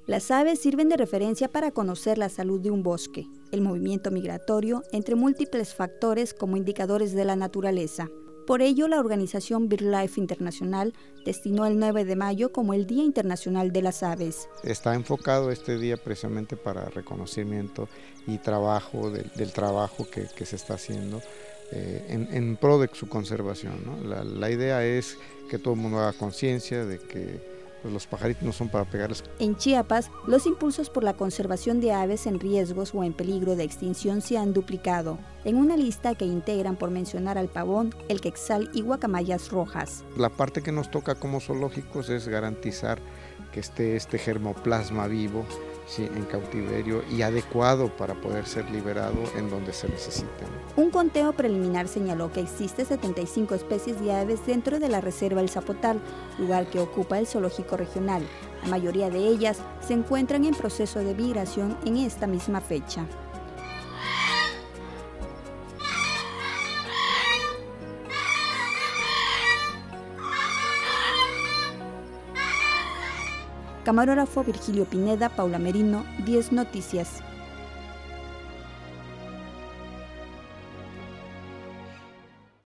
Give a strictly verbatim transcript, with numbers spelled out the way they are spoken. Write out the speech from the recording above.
Las aves sirven de referencia para conocer la salud de un bosque, el movimiento migratorio, entre múltiples factores como indicadores de la naturaleza. Por ello, la organización BirdLife Internacional destinó el nueve de mayo como el Día Internacional de las Aves. Está enfocado este día precisamente para reconocimiento y trabajo del, del trabajo que, que se está haciendo eh, en, en pro de su conservación, ¿no? La, la idea es que todo el mundo haga conciencia de que pues, los pajaritos no son para pegarles. En Chiapas, los impulsos por la conservación de aves en riesgos o en peligro de extinción se han duplicado, en una lista que integran, por mencionar al pavón, el quetzal y guacamayas rojas. La parte que nos toca como zoológicos es garantizar que esté este germoplasma vivo, sí, en cautiverio y adecuado para poder ser liberado en donde se necesite. Un conteo preliminar señaló que existe setenta y cinco especies de aves dentro de la reserva El Zapotal, lugar que ocupa el zoológico regional. La mayoría de ellas se encuentran en proceso de migración en esta misma fecha. Camarógrafo Virgilio Pineda, Paula Merino, diez Noticias.